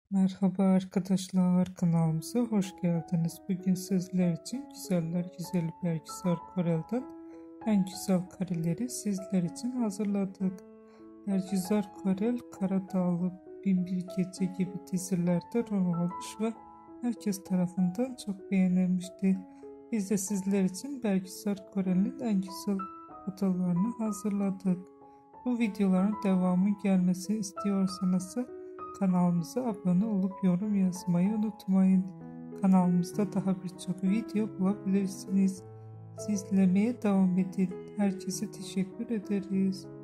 Merhaba arkadaşlar, kanalımıza hoş geldiniz. Bugün sizler için güzeller güzeli Bergüzar Korel'den en güzel kareleri sizler için hazırladık. Bergüzar Korel, Karadağlı, Binbir Gece gibi dizilerde rol almış ve herkes tarafından çok beğenilmişti. Biz de sizler için Bergüzar Korel'in en güzel fotolarını hazırladık. Bu videoların devamı gelmesini istiyorsanız kanalımıza abone olup yorum yazmayı unutmayın. Kanalımızda daha birçok video bulabilirsiniz. İzlemeye devam edin. Herkese teşekkür ederiz.